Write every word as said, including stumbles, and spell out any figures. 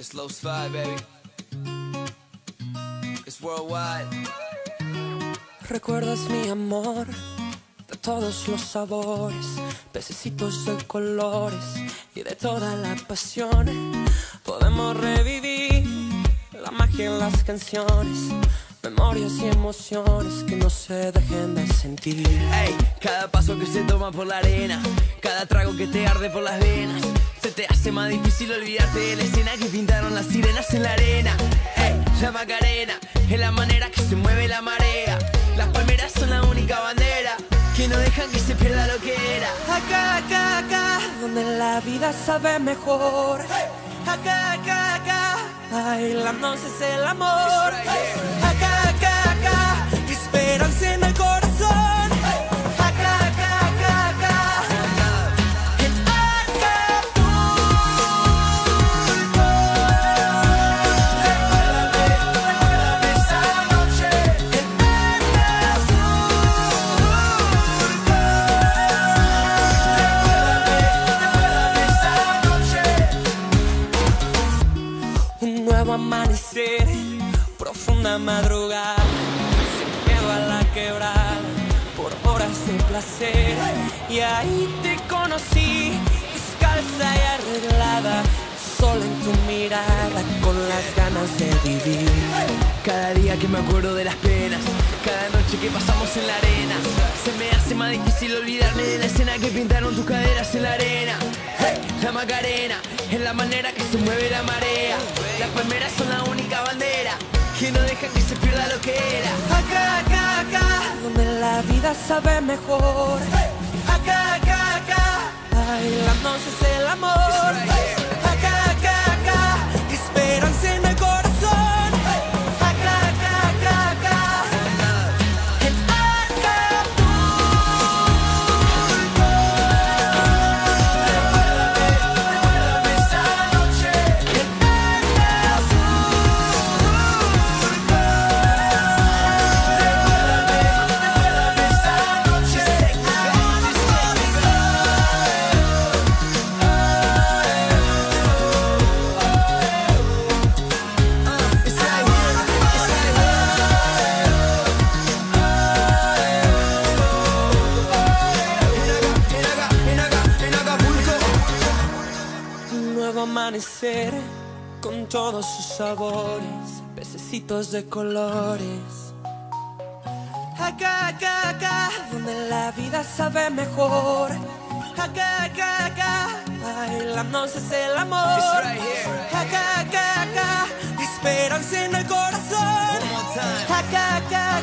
It's Los Five, baby. It's worldwide. Recuerdas mi amor de todos los sabores, pececitos de colores y de toda la pasión. Podemos revivir la magia en las canciones, memorias y emociones que no se dejen de sentir. Ey, cada paso que se toma por la arena, cada trago que te arde por las venas, se te hace más difícil olvidarte de la escena que pintaron las sirenas en la arena. Ey, la Macarena es la manera que se mueve la marea. Las palmeras son la única bandera que no dejan que se pierda lo que era. Acá, acá, acá, donde la vida sabe mejor. Acá, acá, acá, bailándonos es el amor. Acá, acá, acá, esperanza en el corazón. Acá, acá, acá, acá, en Acapulco. Recuérdame esa noche en Acapulco. Recuérdame esa noche. Un nuevo amanecer, profunda madrugada, sin miedo a la quebrada, por horas de placer. Y ahí te conocí, descalza y arreglada, solo en tu mirada, con las ganas de vivir. Cada día que me acuerdo de las penas, cada noche que pasamos en la arena, se me hace más difícil olvidarme de la escena que pintaron tus caderas en la arena. Hey, la Macarena es la manera que se mueve la marea. Las palmeras son la única bandera que no deja que se pierda lo que era. Acá, acá, acá, donde la vida sabe mejor. Acá, acá, acá, bailándonos es el amor. Acá, acá, acá, esperanza en el corazón. Acá, acá, acá, acá, en Acapulco. Recuérdame esa noche en Acapulco. Recuérdame esa noche en Un nuevo amanecer con todos sus sabores, pececitos de colores. Acá, acá, acá, donde la vida sabe mejor. Acá, acá, acá, bailándonos es el amor. Acá, acá, acá, esperanza en el corazón. Acá, acá,